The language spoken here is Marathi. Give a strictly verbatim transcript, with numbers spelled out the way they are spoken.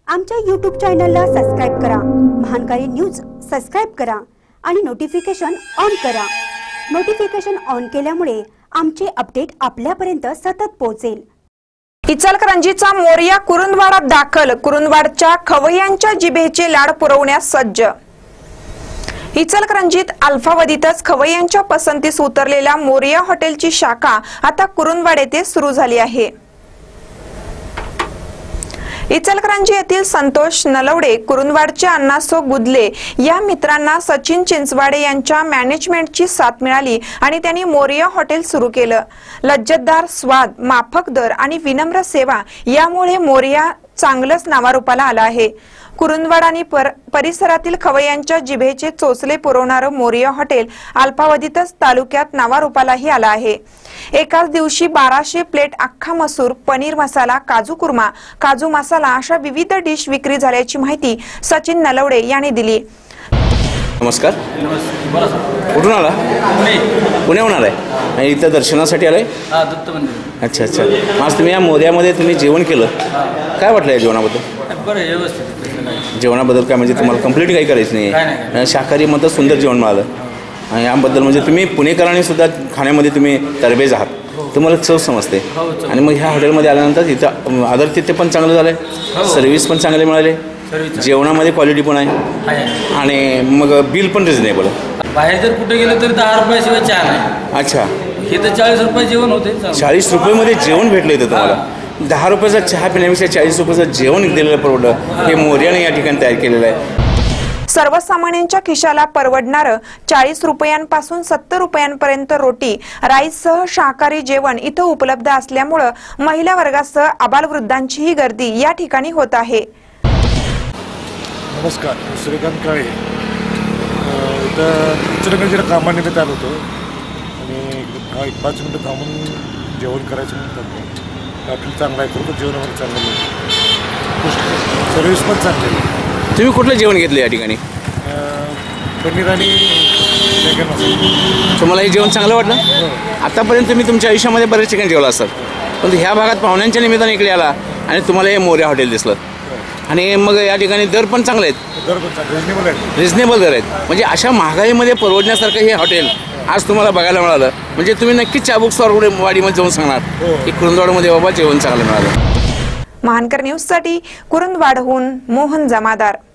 आमच्या यूट्यूब चॅनलला सबस्क्राइब करा, महानकारी न्यूज सबस्क्राइब करा आणि नोटिफिकेशन ऑन करा। नोटिफिकेशन ऑन केल्यामुळे आमचे अपडेट आपल्यापर्यंत सतत पोहोचेल। इचलकरंजीचा मोरया कुरुंदवाडात दाखल, कुरुंदवाडच्या खवय्यांच्या जिभेचे लाड पुरवण्यास सज्ज। इचलकरंजीत अल्पावधीतच खवय्यांच्या पसंतीस उतरलेल्या मोरया हॉटेलची शाखा आता कुरुंदवाड येथे सुरू झाली आहे। इचलकरंजी येथील संतोष नलवडे, कुरुंदवाडचे अण्णासो गुदले या मित्रांना सचिन चिंचवाडे यांच्या मॅनेजमेंटची साथ मिळाली आणि त्यांनी मोरया हॉटेल सुरू केलं। लज्जतदार स्वाद, माफक दर आणि विनम्र सेवा यामुळे मोरया चांगलंच नावारूपाला आलं आहे। कुरुंदवाड आणि परिसरातील खवय्यांच्या जिभेचे चोचले पुरवणारं मोरया हॉटेल अल्पावधीतच तालुक्यात नावारूपालाही आलं आहे। एकाच दिवशी बाराशे प्लेट अख्खा मसूर, पनीर मसाला, काजू कुर्मा, काजू मसाला अशा विविध डिश विक्री झाल्याची माहिती सचिन नलवडे यांनी दिली। नमस्कार, कुठून आला? पुण्याहून आलाय आणि इथं दर्शनासाठी आलाय? हां, दत्त मंदिर। अच्छा अच्छा। आज तुम्ही या मोर्यामध्ये तुम्ही जेवण केलं, काय वाटलं या जेवणाबद्दल? बरं, व्यवस्थित। जेवणाबद्दल काय म्हणजे तुम्हाला कंप्लीट काही करायचं नाही? शाकाहारी मध्ये सुंदर जेवण मिळालं आणि याबद्दल म्हणजे तुम्ही पुणेकरांनी सुद्धा खाण्यामध्ये तुम्ही तरबेज आहात, तुम्हाला चव समजते। आणि मग ह्या हॉटेलमध्ये आल्यानंतर इथं आदरातिथ्य पण चांगलं झालं, सर्व्हिस पण चांगले मिळाले, जेवणामध्ये क्वालिटी पण आहे आणि मग बिल पण रिजनेबल। बाहेर जर कुठे गेलं तर दहा रुपयाशिवाय चहा नाही। अच्छा, हे तर चाळीस रुपये जेवण होते। चाळीस रुपयेमध्ये जेवण भेटलं इथं तुम्हाला? दहा रुपयाचा चहा पिण्यापेक्षा चाळीस रुपयाचं जेवण दिलेलं परवडलं, हे मोर्याने या ठिकाणी तयार केलेलं आहे। सर्वसामान्यांच्या खिशाला परवडणारं चाळीस रुपयांपासून सत्तर रुपयांपर्यंत रोटी, राईससह शाकाहारी जेवण इथं उपलब्ध असल्यामुळं महिला वर्गासह आबालवृद्धांचीही गर्दी या ठिकाणी होत आहे। नमस्कार, श्रीकांत काळे इथं इचलकरंजीला कामानिमित्त आलो होतो आणि एक पाच मिनटं थांबून जेवण करायचं म्हणतात। हॉटेल चांगलं आहे, खूपच जेवणामध्ये चांगलं आहे, सर्व्हिस पण चांगली आहे। तुम्ही कुठलं जेवण घेतलं या ठिकाणी? पनीर आणि चिकन मसाला। तुम्हाला हे जेवण चांगलं वाटलं? आतापर्यंत तुम्ही तुमच्या आयुष्यामध्ये बरेच ठिकाणी जेवला असाल, पण ह्या भागात पाहुण्यांच्या निमित्ताने इकडे आला आणि तुम्हाला हे मोर्या हॉटेल दिसलं आणि मग या ठिकाणी दर पण चांगले आहेत, दर पण चांगले, रिजनेबल आहेत, रिजनेबल दर आहेत। म्हणजे अशा महागाईमध्ये परवडण्यासारखं हे हॉटेल आज तुम्हाला बघायला मिळालं म्हणजे तुम्ही नक्कीच चाबूक स्वारवाडीमध्ये जाऊन सांगणार की कुरुंदवाडमध्ये बाबा जेवण चांगलं मिळालं। महानकर न्यूजसाठी कुरुंदवाडहून मोहन जमादार।